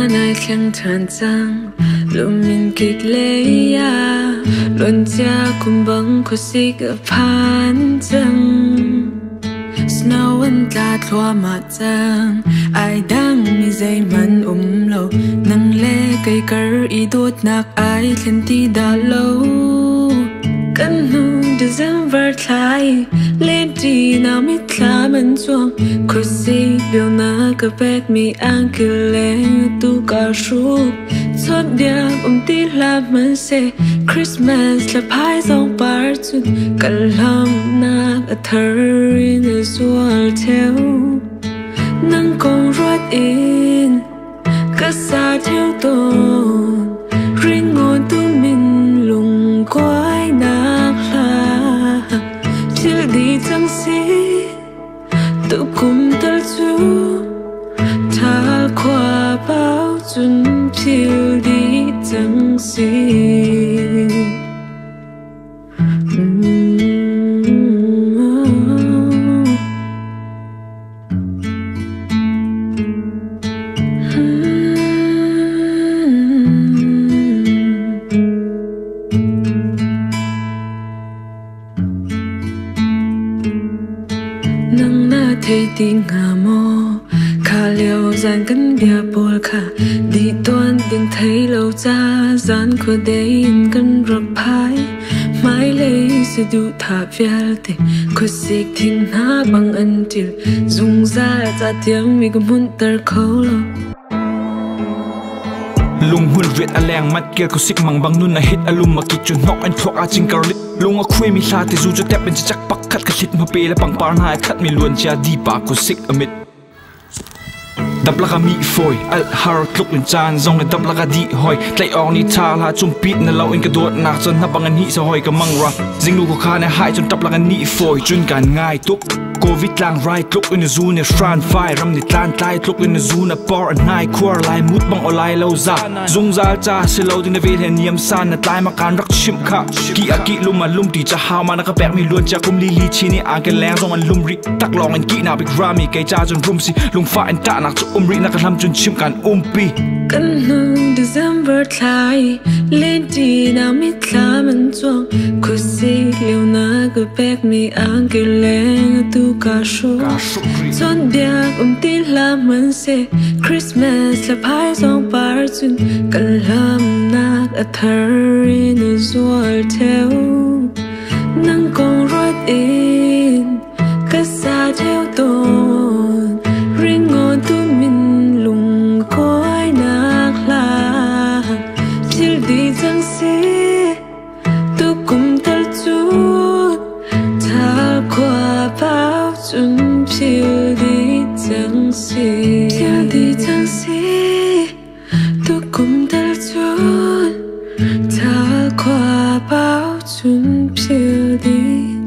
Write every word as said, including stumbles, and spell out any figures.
nai klang than chang lumin kik leya lon cha kum bang khosik phan chang snow and tla thua ma chang ai dang mi zai man um lo nang le kai kar I dot nak ai thlen ti da lo kan nu December thai lên đi nào mít thả mình chuông khosik điều na ka bek mi ang kile tu ka shu chot dia um ti la man se Christmas la pai song par chun kalam na a thar in as well theo nang kong ruat in ka sa theo ton ring on tu min lung quay nak la til đi chẳng si tự cùng tal chu tha qua bao chun til đi chẳng si nang na thấy tiếng hà mô khá liều dàn cân bia bồn khá đi toan tiếng thấy lâu cha dàn của đêm cân rập phái mãi lấy sự đủ thả vial tê khosik thiên hạ bằng ân til dùng ra ra tiếng mi cũng muốn tờ khâu lo lung hun vet a leng mat kel khosik mang bang nun na hit alum ma ki chu nok an thlok a ching karlit lung a khwe mi hla te zu chu tep en chak pak khat ka hlit ma pe la pang par na khat mi luan cha di pa khosik amit đập laka mi phôi al har kluk in chan zong đập laka di hoi tlai ong ni tha la chum pit na lau in ka dot nak chon na bangan hi sa hoi ka mangra jinglu ko kha na hai chon đập laka ni phôi chun kan ngai tuk covid lang rai kluk in zu ne fran fai ram ni tlan tlai kluk in zu na por an nai khwar lai mut bang olai lo za zung za cha se lo din ve hen niam san na tlai ma kan rak chim kha ki a ki lum ma lum ti cha ha ma na ka pek mi luan cha kum li li chi ni an ke lang zong an lum ri tak long an ki na big rami kai cha chon rum si lung fa an ta nak um ri na ka lam chun chim kan um pi kan nu December thai lên đi nào mít thả mình chuông khosik liều na ka bek mi ang ke leng tu ka shu chot bia um ti la man se Christmas la pai song par chun kalam nak a thar in as well theo nang kong ruat in ka sa theo ton ring on tu min lung khoi nak la til đi chẳng si tu cùng tal chút tha qua bao chun til đi chẳng si til đi chẳng si tu cùng tal chút tha qua bao chun til đi